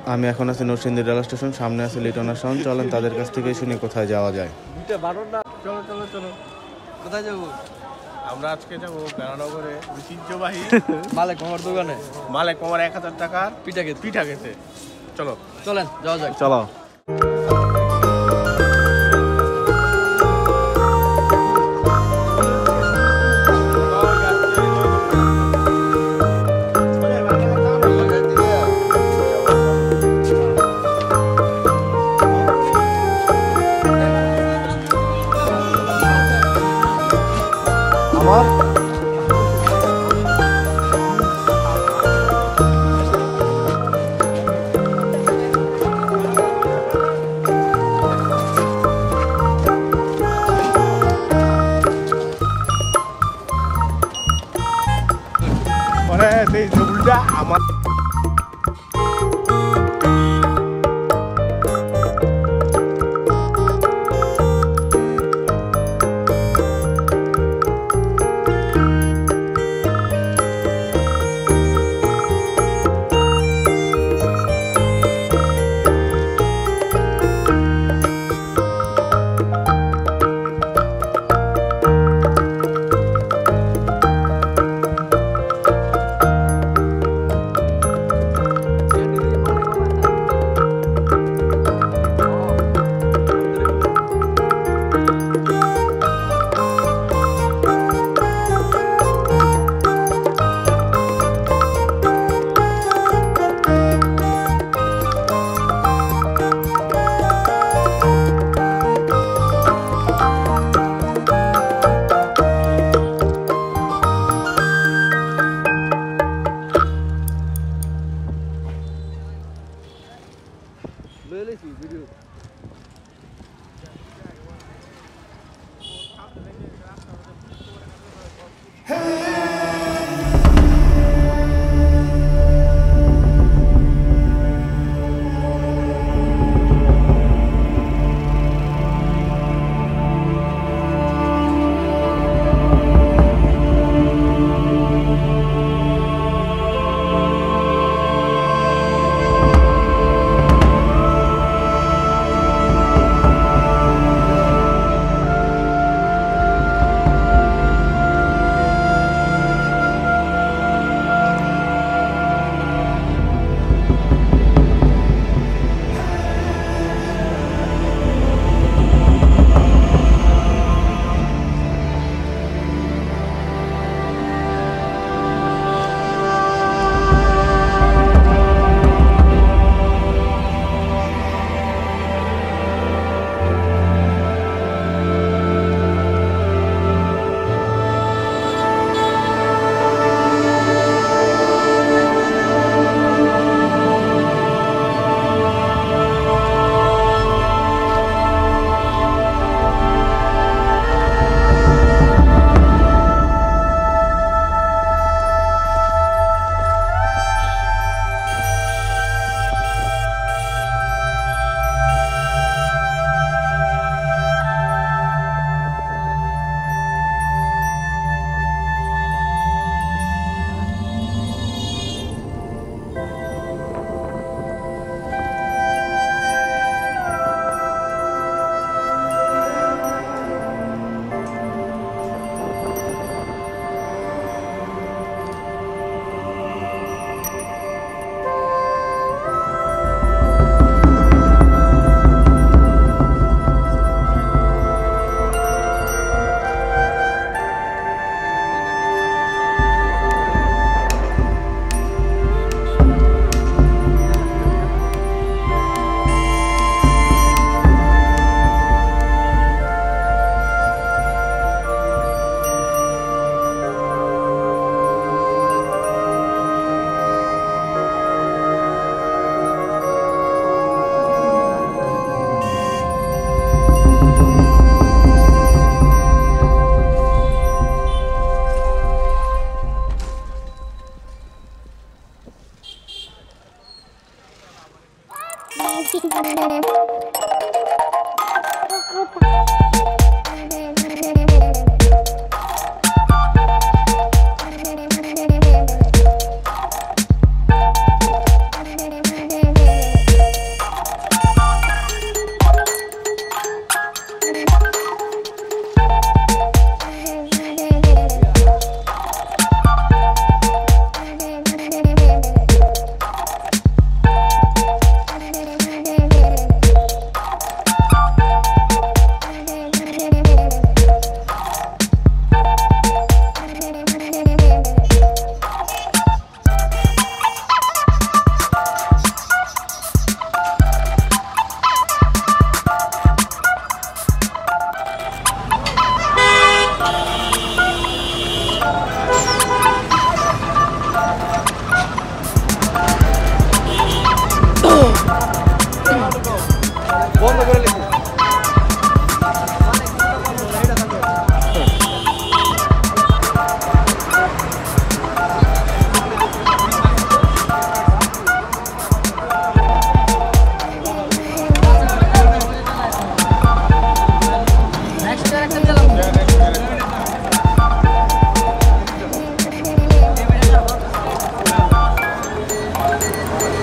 আমি এখন আছি নরসিংদী রেল স্টেশন, সামনে আছে লিটন আর শাওন। চলেন তাদের কাছ থেকে শুনি কোথায় যাওয়া যায়। চলো চলো চলো, কোথায় যাবো? আমরা আজকে যাবো বেড়ানগরে ঐতিহ্যবাহী মালেক মামার দোকানে। মালেক মামার 1000 টাকার পিঠা খেতে। চলো চলেন যাওয়া যাক। চলো। সেই জবুলটা আমার video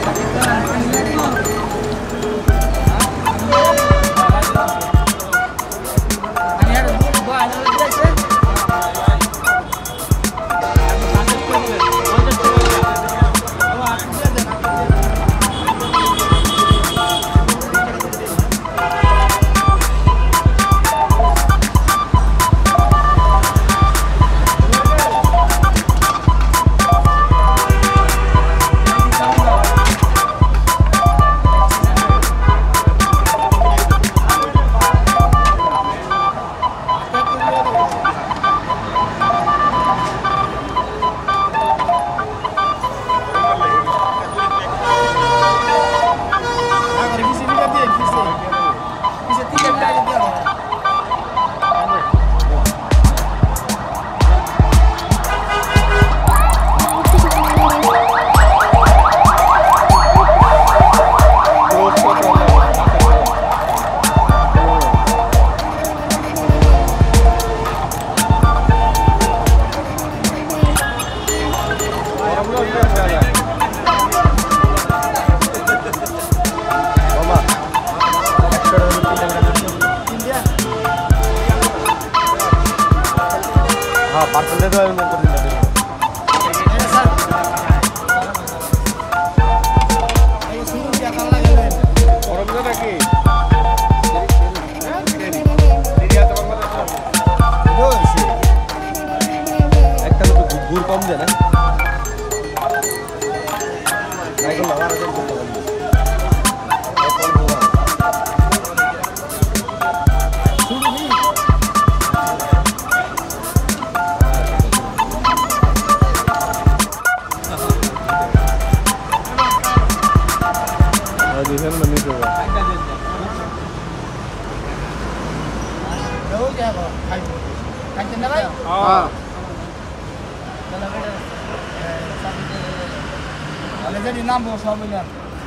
Jadi nambah soalnya.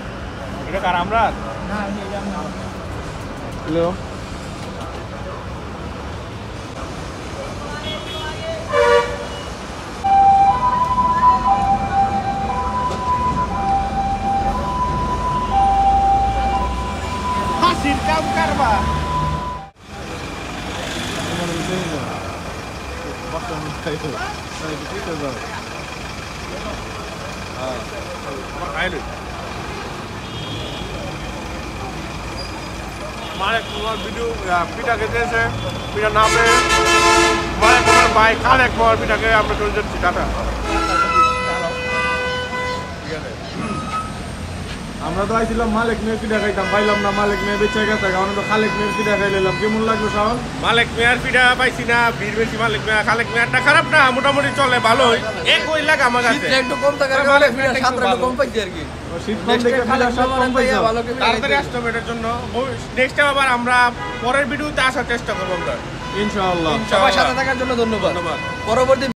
Ini karamrat. Nah, ini yang Halo. Hasil kamu karba. हमारे कुमार वीडियो पिटा के जैसे पिटा नाम है हमारे कुमार भाई खाले कुमार पिटा के हमने तो जब सिखा था আমরা তো আইছিলাম মালিক মেয়ের পিঠা খাইতাম, পাইলাম না। মালিক মেয়ে বেঁচে গেছে, কারণ তো খালেক মেয়ের পিঠা খাইলাম। কেমন লাগলো শাওন? মালিক মেয়ার পিঠা পাইছি না, ভিড় বেশি। মালিক মেয়া খালেক মেয়ারটা খারাপ না, মোটামুটি চলে, ভালোই। এক ওই লাগ আমার কাছে একটু কম টাকার মালিক পিঠা সাতটা একটু কম পাইছি আর কি। শীত কম দেখে পিঠা সব কম পাইছো। তাড়াতাড়ি আসতে হবে এটার জন্য। নেক্সট টাইম আবার আমরা পরের ভিডিওতে আসার চেষ্টা করবো আমরা, ইনশাআল্লাহ। সবার সাথে থাকার জন্য ধন্যবাদ। পরবর্তী